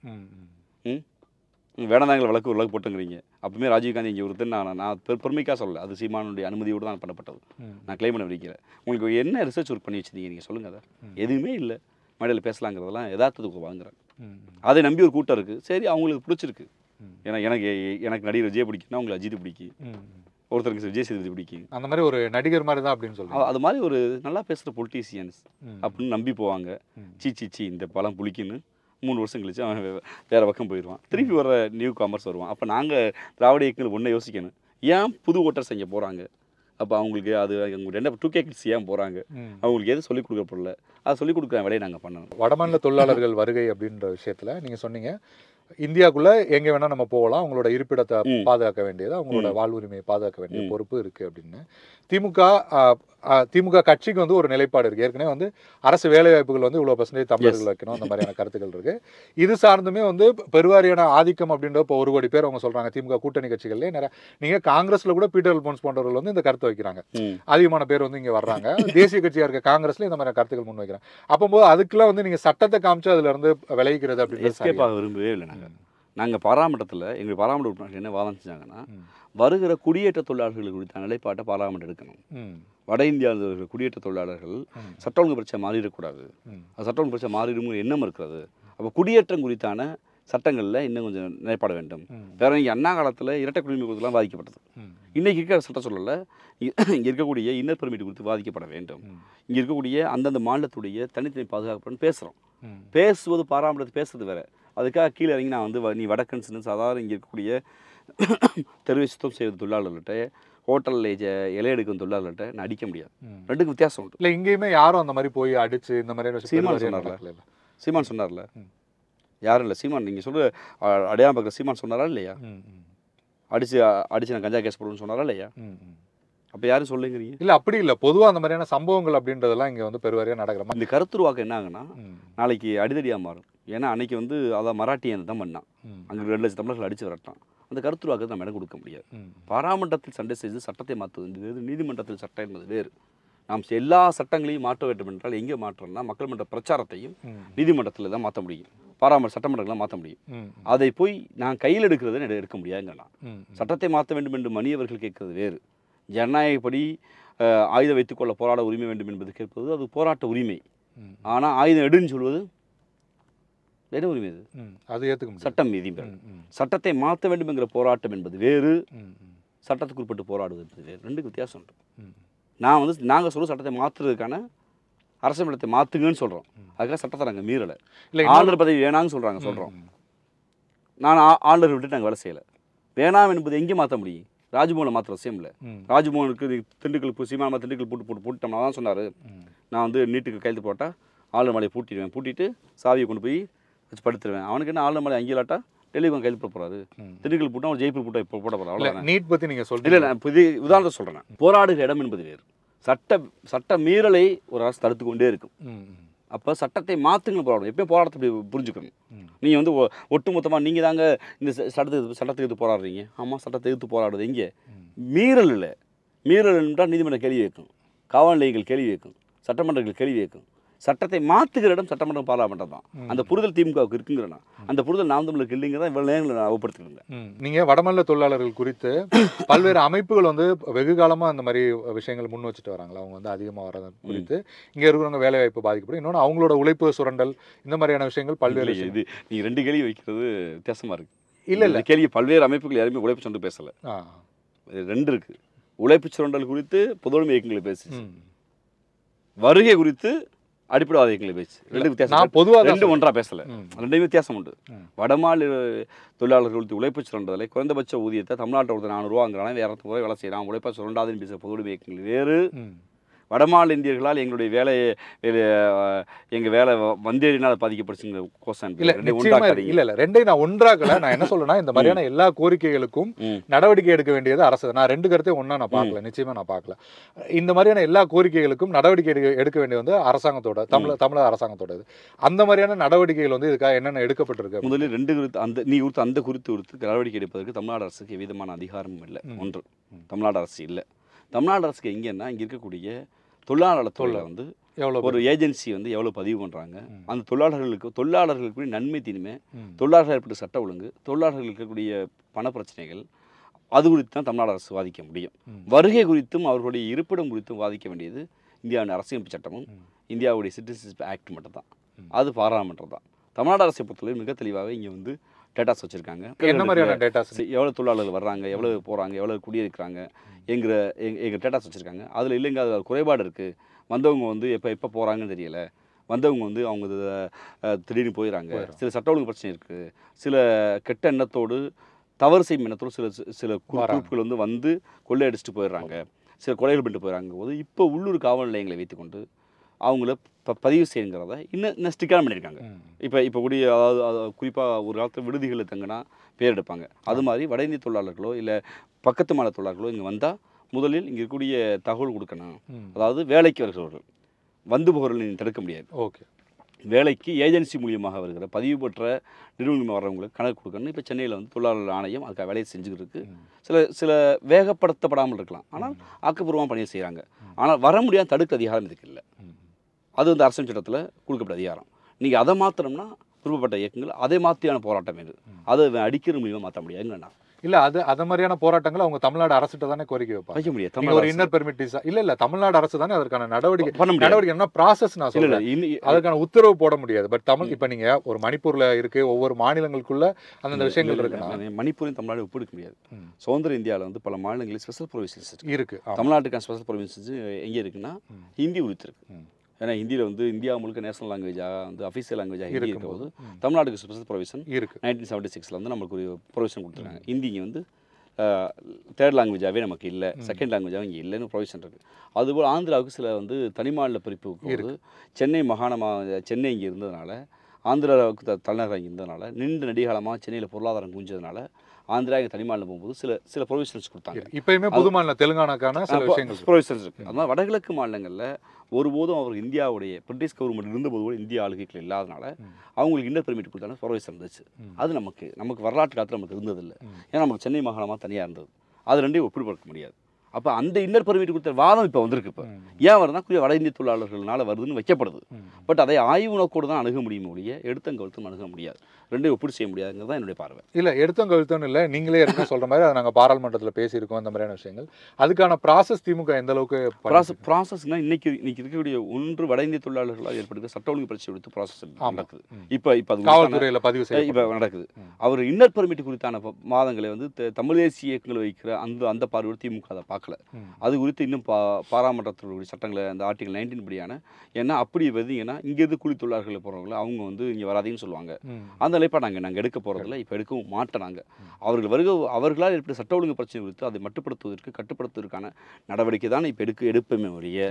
ம் வேணாதாங்களை வழக்கு வழக்கு போட்டுங்கிறீங்க. அப்பவுமே ராஜீவ்காந்தி இங்கே ஒருத்தர் நான் நான் பெருமைக்காக சொல்லலை, அது சீமானுடைய அனுமதியோடு தான் பண்ணப்பட்டது. நான் கிளைம் பண்ண விரிக்கிறேன். உங்களுக்கு என்ன ரிசர்ச் ஒர்க் பண்ணி வச்சுருந்தீங்க நீங்கள் சொல்லுங்கள். அதை எதுவுமே இல்லை மேடையில் பேசலாங்கிறதெல்லாம் யதார்த்தத்துக்கு வாங்குறேன். அதை நம்பி ஒரு கூட்டம் இருக்குது. சரி அவங்களுக்கு பிடிச்சிருக்கு. ஏன்னா எனக்கு எனக்கு நடிகர் விஜய் பிடிக்குன்னா உங்களுக்கு அஜித் பிடிக்கும், ஒருத்தருக்கு விஜய் சேதுபதி பிடிக்கும். அந்த மாதிரி ஒரு நடிகர் மாதிரி தான் அப்படின்னு சொல்லுவாங்க. அது மாதிரி ஒரு நல்லா பேசுகிற பொலிட்டீசியன்ஸ் அப்படின்னு நம்பி போவாங்க. சி சி சி இந்த பழம் புளிக்குன்னு மூணு வருஷம் கழிச்சு அவன் வேறு பக்கம் போயிடுவான். திருப்பி வர நியூ காமர்ஸ் வருவான். அப்போ நாங்கள் திராவிட இயக்கங்கள் ஒன்றை யோசிக்கணும். ஏன் புது ஓட்டர்ஸ் இங்கே போகிறாங்க? அப்போ அவங்களுக்கு அது அவங்களுக்கு என்ன டூ கே கிட்ஸ் ஏன் போகிறாங்க? அவங்களுக்கு எது சொல்லிக் கொடுக்க போடல, அதை சொல்லிக் கொடுக்குற வேலையை நாங்கள் பண்ணணும்.
வடமாநில தொழிலாளர்கள் வருகை அப்படின்ற விஷயத்தில் நீங்கள் சொன்னீங்க இந்தியாவுக்குள்ள எங்கே வேணால் நம்ம போகலாம், அவங்களோட இருப்பிடத்தை பாதுகாக்க வேண்டியது, அவங்களோட வாழ்வுரிமையை பாதுகாக்க வேண்டிய பொறுப்பு இருக்குது அப்படின்னு திமுக திமுக கட்சிக்கு வந்து ஒரு நிலைப்பாடு இருக்குது. ஏற்கனவே வந்து அரசு வேலைவாய்ப்புகள் வந்து இவ்வளோ பர்சன்டேஜ் தமிழர்கள் வைக்கணும், அந்த மாதிரியான கருத்துக்கள் இருக்குது. இது சார்ந்துமே வந்து பெருவாரியான ஆதிக்கம் அப்படின்ற இப்போ ஒரு கோடி பேர் அவங்க சொல்கிறாங்க திமுக கூட்டணி கட்சிகள்லேயே நிறைய. நீங்கள் காங்கிரஸில் கூட பீட்டர் அல்போன்ஸ் போன்றவர்கள் வந்து இந்த கருத்தை வைக்கிறாங்க. அதிகமான பேர் வந்து இங்கே வர்றாங்க. தேசிய கட்சியாக இருக்க காங்கிரஸ்ல இந்த மாதிரி கருத்துக்கள் முன் வைக்கிறாங்க. அப்போது அதுக்கெல்லாம் வந்து நீங்கள் சட்டத்தை காமிச்சு அதுல இருந்து விளைவிக்கிறது அப்படின்னு
விரும்பவே இல்லை. நாங்கள் நாங்கள் பாராமட்டத்தில் எங்கள் பாராமட்ட உறுப்பினர்கள் என்ன வாதம் செஞ்சாங்கன்னா, வருகிற குடியேற்ற தொழிலாளர்கள் குறித்த நிலைப்பாட்டை பாராமட்டம் எடுக்கணும். வட இந்தியாவில் இருக்கிற குடியேற்ற தொழிலாளர்கள் சட்ட ஒழுங்கு பிரச்சனை மாறிடக்கூடாது, அது சட்ட ஒழுங்கு பிரச்சனை மாறிடும் எண்ணம் இருக்கிறது. அப்போ குடியேற்றம் குறித்தான சட்டங்களில் இன்னும் கொஞ்சம் நிலைப்பாட வேண்டும். வேற இங்கே அண்ணா காலத்தில் இரட்டை குடியுரிமை குறித்துலாம் பாதிக்கப்பட்டது. இன்றைக்கி இருக்கிற சட்ட சொல்லலை. இங்கே இருக்கக்கூடிய இன்னர் பெர்மிட் குறித்து பாதிக்கப்பட வேண்டும். இங்கே இருக்கக்கூடிய அந்தந்த மாநிலத்துடைய தனித்தனி பாதுகாப்புன்னு பேசுகிறோம். பேசுவது பாராமட்டத்தை பேசுறது வேறு. அதுக்காக கீழே இறங்கி நான் வந்து நீ வடக்கன்ஸ்னு சாதாரண இங்கே இருக்கக்கூடிய தெருவை சுத்தம் செய்வது தொழிலாளர்கள்ட்ட, ஹோட்டலில் இலை எடுக்கும் தொழிலாளர்கிட்ட நான் அடிக்க முடியாது. ரெண்டுக்கு வித்தியாசம் உண்டு.
இல்லை எங்கேயுமே யாரும் அந்த மாதிரி போய் அடிச்சு இந்த மாதிரி
சீமான் சொன்னார்ல சீமான் சொன்னார்ல யாரும் இல்லை சீமான் நீங்கள் சொல்கிற அடையாளம் பார்க்குற சீமான் சொன்னாரா இல்லையா? அடிச்சு அடிச்சு நான் கஞ்சா கேஸ் போடுன்னு சொன்னாரா இல்லையா? அப்போ யாரும் சொல்லுங்கிறீங்க?
இல்லை அப்படி இல்லை, பொதுவாக அந்த மாதிரியான சம்பவங்கள் அப்படின்றதெல்லாம் இங்கே வந்து பெருவாரியாக நடக்கிற
இந்த கருத்துருவாக்கம் என்ன ஆகுன்னா நாளைக்கு அடிதடியாக மாறும். ஏன்னா அன்னைக்கு வந்து அதான் மராட்டியன் தான் பண்ணான், அங்கே ரெண்டு லட்சம் தமிழர்கள் அடித்து வரட்டான். அந்த கருத்துருவாக்கத்தை நம்ம இடம் கொடுக்க முடியாது. பாராமட்டத்தில் சண்டை செய்து சட்டத்தை மாற்றுவது வேறு, நீதிமன்றத்தில் சட்டம் என்பது வேறு. நாம் எல்லா சட்டங்களையும் மாற்ற வேண்டும் என்றால் எங்கே மாற்றோம்னா மக்கள் மன்ற பிரச்சாரத்தையும் நீதிமன்றத்தில் தான் மாற்ற முடியும், பாராமட்ட சட்டமன்றங்களாம் மாற்ற முடியும். அதை போய் நான் கையில் எடுக்கிறத எடுக்க முடியாதுங்கண்ணா. சட்டத்தை மாற்ற வேண்டும் என்று மணியவர்கள் கேட்கறது வேறு. ஜனநாயகப்படி ஆயுதம் வைத்துக்கொள்ள போராட உரிமை வேண்டும் என்பது கேட்பது அது போராட்ட உரிமை. ஆனால் ஆயுதம் எடுன்னு சொல்வது வேறு உரிமை. இது
அது ஏற்றுக்க
சட்டம் மீதி. சட்டத்தை மாற்ற வேண்டும் என்கிற போராட்டம் என்பது வேறு, சட்டத்துக்கு உட்பட்டு போராடுவது என்பது வேறு. ரெண்டுக்கு வித்தியாசம் உண்டு. நான் வந்து நாங்கள் சொல்ல சட்டத்தை மாற்றுறதுக்கான அரசியலமைப்பை மாற்றுங்கன்னு சொல்கிறோம். அதுக்காக சட்டத்தை நாங்கள் மீறலை. இல்லை ஆளுநர் பதவி வேணான்னு சொல்கிறாங்க சொல்கிறோம். நான் ஆளுநர் விட்டு நாங்கள் வேலை செய்யலை. வேணாம் என்பது எங்கே மாற்ற முடியும்? ராஜ்பவனில் மாற்ற அவசியம் இல்லை. ராஜ்பவனுக்கு திண்டுக்கல் சீமானமா திண்டுக்கல் பூட்டு போட்டு போட்டுட்டோம்னா தான் சொன்னார். நான் வந்து நீட்டுக்கு கையெழுத்து போட்டால் ஆளுநர் மலையை பூட்டிடுவேன், பூட்டிட்டு சாவியை கொண்டு போய் வச்சு படுத்துருவேன். அவனுக்கு என்ன ஆளுநர் மலை அங்கேயிலாட்டா டெல்லிக்கு அவன் கையெழுத்து போட போகிறாரு. திண்டுக்கல் போட்டால் அவன் ஜெய்ப்பூர் போட்ட இப்போ போட போகிறான்.
நீட் பற்றி நீங்கள் சொல்கிறீங்க.
இல்லை நான் புதிய உதாரணத்தை சொல்கிறேன். போராடுகிற இடம் என்பது வேறு. சட்ட சட்ட மீறலை ஒரு அரசு தடுத்து கொண்டே இருக்கும். அப்போ சட்டத்தை மாற்றுங்க போராடும். எப்பயும் போராட்டத்தை புரிஞ்சுக்கணும். நீங்கள் வந்து ஒட்டுமொத்தமாக நீங்கள் தாங்க இந்த சட்டத்தை சட்டத்தை எதிர்த்து போராடுறீங்க. ஆமாம், சட்டத்தை எதிர்த்து போராடுறது எங்கே? மீறல் இல்லை. மீறல் என்றால் நீதிமன்றம் கேள்வி வைக்கும், காவல் நிலையங்கள் கேள்வி வைக்கும், சட்டமன்றங்கள் கேள்வி வைக்கும். சட்டத்தை மாற்றுகிற இடம் சட்டமன்றம் பாராளுமன்றம் தான். அந்த புரிதல் திமுகவுக்கு இருக்குங்கிறனா அந்த புரிதல் நாம் தமிழுக்கு இல்லைங்க தான் இவ்வளோ நேரங்களை அவப்படுத்துக்கிறேங்க.
நீங்கள் வடமாநில தொழிலாளர்கள் குறித்து பல்வேறு அமைப்புகள் வந்து வெகு காலமாக அந்த மாதிரி விஷயங்கள் முன் வச்சுட்டு வராங்களா? அவங்க வந்து அதிகமாக வர்றது குறித்து இங்கே இருக்கிறவங்க வேலை வாய்ப்பு பாதிக்கப்படும். இன்னொன்று அவங்களோட உழைப்பு சுரண்டல், இந்த மாதிரியான விஷயங்கள் பல்வேறு.
இது நீ ரெண்டு கேள்வி வைக்கிறது வித்தியாசமாக இருக்குது. இல்லை இல்லை கேள்வி பல்வேறு அமைப்புகள் யாருமே உழைப்பு சுரண்டல் பேசலை. ரெண்டு இருக்குது. உழைப்பு சுரண்டல் குறித்து பொதுவுடைமை இயக்கங்களை பேசி, வருகை குறித்து அடிப்படைவாதிகளை பேச்சு ரெண்டு வித்தியாசம்.
நான் பொதுவாக
ரெண்டு ஒன்றா பேசலை, ரெண்டு வித்தியாசம் உண்டு. வடமாநில தொழிலாளர்கள் உழைப்பு சுரண்டதில்லை, குறைந்தபட்ச ஊதியத்தை தமிழ்நாட்டில் ஒருத்தர் நானூறுவாங்கிறாங்க, வேற இடத்துல போய் வேலை செய்யலாம், உழைப்பா சுரண்டாதுன்னு பேச பொது இயக்கங்கள் வேறு. வடமாநில இந்தியர்களால் எங்களுடைய வேலையை எங்கள் வேலை வந்தேறினால் பாதிக்கப்படுச்சுங்கிற கோஷம்
இல்லை இல்லை இல்லை ரெண்டையும் நான் ஒன்றாக்கல. நான் என்ன சொல்றேன்னா, இந்த மாதிரியான எல்லா கோரிக்கைகளுக்கும் நடவடிக்கை எடுக்க வேண்டியது அரசு. நான் ரெண்டு கருத்தையும் ஒன்றா நான் பார்க்கல, நிச்சயமா நான் பார்க்கல. இந்த மாதிரியான எல்லா கோரிக்கைகளுக்கும் நடவடிக்கை எடுக்க எடுக்க வேண்டியது வந்து அரசாங்கத்தோட தமிழ் தமிழக அரசாங்கத்தோட இது. அந்த மாதிரியான நடவடிக்கைகள் வந்து இதுக்காக என்னென்ன எடுக்கப்பட்டிருக்கு?
முதலில் ரெண்டு குறித்து அந்த நீ குறித்து அந்த குறித்து குறித்து நடவடிக்கை எடுப்பதற்கு தமிழ்நாடு அரசுக்கு எவ்விதமான அதிகாரமும் இல்லை. ஒன்று, தமிழ்நாடு அரசு இல்லை. தமிழ்நாடு அரசுக்கு எங்கன்னா இங்கே இருக்கக்கூடிய தொழிலாளர் தொழிலை வந்து ஒரு ஏஜென்சி வந்து எவ்வளோ பதிவு பண்ணுறாங்க, அந்த தொழிலாளர்களுக்கு தொழிலாளர்களுக்கு நன்மை தீன்மை, தொழிலாளர்கள் ஏற்பட்ட சட்ட ஒழுங்கு, தொழிலாளர்களுக்கு இருக்கக்கூடிய பண பிரச்சனைகள், அது குறித்து தான் தமிழ்நாடு அரசு வாதிக்க முடியும். வருகை குறித்தும் அவர்களுடைய இருப்பிடம் குறித்தும் வாதிக்க வேண்டியது இந்தியாவின் அரசியலமைப்பு சட்டமும் இந்தியாவுடைய சிட்டிசன்ஷிப் ஆக்ட் மட்டும் தான். அது பாராளுமன்றம் தான். தமிழ்நாடு அரசை பொறுத்தவரை மிக தெளிவாகவே இங்கே வந்து டேட்டாஸ் வச்சுருக்காங்க.
என்ன மாதிரியான டேட்டாஸ்,
எவ்வளோ தொழிலாளர்கள் வர்றாங்க, எவ்வளோ போகிறாங்க, எவ்வளோ குடியிருக்கிறாங்க என்கிற எங்கள் எங்கள் டேட்டாஸ் வச்சுருக்காங்க. அதில் இல்லைங்க, அது குறைபாடு இருக்குது. வந்தவங்க வந்து எப்போ எப்போ போகிறாங்கன்னு தெரியலை, வந்தவங்க வந்து அவங்க திடீர்னு போயிடறாங்க, சில சட்ட ஒழுங்கு பிரச்சனை இருக்குது, சில கெட்ட எண்ணத்தோடு தவறு செய்யும் எண்ணத்தோடு சில சில குரூப்புகள் வந்து வந்து கொள்ளையடிச்சிட்டு போயிடுறாங்க, சில கொலைகள் பண்ணிட்டு போயிடறாங்க போது இப்போ உள்ளூர் காவல் நிலையங்களை வைத்துக்கொண்டு அவங்கள ப பதிவு செய்யுங்கிறத இன்னும் இன்னும் ஸ்ட்ரிக்டாக பண்ணியிருக்காங்க. இப்போ இப்போ கூடிய அதாவது குறிப்பாக ஒரு காலத்தில் விடுதிகளில் தங்கினா பேர் எடுப்பாங்க. அது மாதிரி வட இந்திய தொழிலாளர்களோ இல்லை பக்கத்து மாநில தொழிலாளர்களோ இங்கே வந்தால் முதலில் இங்கே இருக்கக்கூடிய தகவல் கொடுக்கணும். அதாவது வேலைக்கு வருகிறவர்கள் வந்து போகிறவர்கள் நீங்கள் தடுக்க முடியாது.
ஓகே,
வேலைக்கு ஏஜென்சி மூலியமாக வருகிற பதிவு பெற்ற நிறுவனம் வர்றவங்களுக்கு கணக்கு கொடுக்கணும். இப்போ சென்னையில் வந்து தொழிலாளர் ஆணையம் அதுக்காக வேலையை செஞ்சுக்கிட்டு இருக்கு. சில சில வேகப்படுத்தப்படாமல் இருக்கலாம், ஆனால் ஆக்கப்பூர்வமாக பணியை செய்கிறாங்க. ஆனால் வர முடியாத தடுக்க அதிகாரம் இதுக்கு இல்லை. அது வந்து அரசியல் சட்டத்தில் கொடுக்கப்பட்ட அதிகாரம். நீங்கள் அதை மாற்றணும்னா விருப்பப்பட்ட இயக்கங்கள் அதே மாதிரியான போராட்டம் இது. அதை அடிக்கிற மூலியமாக மாற்ற முடியாதுங்கண்ணா.
இல்ல அது அத மாதிரியான போராட்டங்கள் அவங்க தமிழ்நாடு அரசுட்ட தானே கோரிக்கை வைப்பாங்க.
வைக்க முடியாது. தமிழ்
ஒரு இன்னர் பெர்மிட் இல்ல இல்ல தமிழ்நாடு அரசு தானே அதற்கான நடவடிக்கை நடவடிக்கை என்ன ப்ராசஸ் நான் சொல்றேன். அதுக்கான உத்தரவு போட முடியாது. பட் தமிழ் இப்ப நீங்க ஒரு மணிப்பூர்ல இருக்கு, ஒவ்வொரு மாநிலங்களுக்குள்ள அந்தந்த விஷயங்கள் இருக்குன்னா
மணிப்பூரையும் தமிழ்நாடு ஒப்பிடுக்க முடியாது. சுதந்திர இந்தியாவில் வந்து பல மாநிலங்களில் ஸ்பெஷல் ப்ரொவிஷன்ஸ்
இருக்கு.
தமிழ்நாட்டுக்கான ஸ்பெஷல் ப்ரொவிஷன்ஸ் எங்கே இருக்குன்னா ஹிந்தி உரித்து இருக்கு. ஏன்னா ஹிந்தியில் வந்து இந்தியா முழுக்க நேஷனல் லாங்குவேஜாக வந்து அஃபீஷியல் லாங்குவேஜாக ஹிந்தி இருக்கும்போது தமிழ்நாட்டுக்கு ஸ்பெஷல் ப்ரொவிஷன்
இருக்குது.
நைன்டீன் செவன்ட்டி சிக்ஸில் வந்து நமக்கு ஒரு ப்ரொவிஷன் கொடுத்துருக்காங்க. ஹிந்திங்க வந்து தேர்ட் லாங்குவேஜாகவே நமக்கு இல்லை, செகண்ட் லாங்குவேஜாக இங்கே இல்லைன்னு ப்ரொவிஷன் இருக்குது. அதுபோல் ஆந்திராவுக்கு சில வந்து தனிமாநில பிரிப்புக்கு வந்து சென்னை மாகாணமாக சென்னை இங்கே இருந்ததுனால, ஆந்திராவுக்கு த தலைநகரம் இங்கே இருந்ததுனால, நீண்ட நெடிகாலமாக சென்னையில் பொருளாதாரம் குஞ்சதுனால ஆந்திரா இங்கே தனிமாநிலம் போகும்போது சில சில ப்ரொவிஷன்ஸ் கொடுத்தாங்க.
இப்போயுமே புது மாநில தெலுங்கானாக்கான சில விஷயங்கள்
ப்ரொவிஷன்ஸ் இருக்குது. அதனால் வடகிழக்கு மாநிலங்களில் ஒருபோதும் அவர் இந்தியாவுடைய பிரிட்டிஷ் கவர்மெண்ட் இருந்தபோது கூட இந்திய ஆளுகைகள் இல்லாதனால அவங்களுக்கு இன்னர் பெர்மிட் கொடுத்தாலும் ப்ரொவிஷன் இருந்துச்சு. அது நமக்கு நமக்கு வரலாற்று காலத்தில் நமக்கு இருந்ததில்லை. ஏன்னா நமக்கு சென்னை மாகாணமாக தனியாக இருந்தது. அது ரெண்டையும் ஒப்பிடுபடுத்த முடியாது. அப்போ அந்த இன்னர் பெர்மிட் கொடுத்த வாதம் இப்போ வந்திருக்கு. இப்போ ஏன் வருதுன்னா குறிப்பாக வட இந்திய தொழிலாளர்களால் வருதுன்னு வைக்கப்படுது. பட் அதை ஆய்வு நோக்கோடு தான் அணுக முடியும் ஒழிய எடுத்தங்கழுத்தும் அணுக முடியாது. ரெண்டையும் ஒப்பிடு செய்ய முடியாதுங்கிறது தான் என்னுடைய பார்வை.
இல்லை எடுத்தங்கழுத்தம் இல்லை, நீங்களே ஏற்கனவே சொல்கிற மாதிரி அதை நாங்கள் பாராளுமன்றத்தில் பேசியிருக்கோம். அந்த மாதிரியான விஷயங்கள் அதுக்கான ப்ராசஸ் திமுக எந்த அளவுக்கு
ப்ராசஸ் ப்ராசஸ்னால் இன்னைக்கு இன்னைக்கு இருக்கக்கூடிய ஒன்று வட இந்திய தொழிலாளர்களால் ஏற்படுகிற சட்ட ஒழுங்கு பிரச்சனை எடுத்து ப்ராசஸ் நடக்குது. இப்போ இப்போ அது
காவல்துறையில் பதிவு செய்ய
இப்போ நடக்குது. அவர் இன்னர் பெர்மிட் குறித்தான வாதங்களை வந்து தமிழ் தேசிய இயக்கங்கள் வைக்கிற அந்த அந்த பார்வையோடு திமுக அதை பார்க்கல. அது குறித்து இன்னும் பா பாராமன்றத்தினுடைய சட்டங்களை அந்த ஆர்டிகல் நைன்டீன் படியான ஏன்னா அப்படி பார்த்தீங்கன்னா இங்கேருந்து கூலி தொழிலாளர்களை போகிறவங்கள அவங்க வந்து இங்கே வராதின்னு சொல்லுவாங்க. அந்த நிலைப்பாடு நாங்கள் நாங்கள் எடுக்க போகிறதில்ல, இப்போ எடுக்கவும் மாட்டோம். அவர்கள் வருக அவர்களால் ஏற்பட்ட சட்ட ஒழுங்கு பிரச்சனை குறித்து அதை மட்டுப்படுத்துவதற்கு கட்டுப்படுத்துவதற்கான நடவடிக்கை தான் இப்போ எடுக்க எடுப்பமே வழியே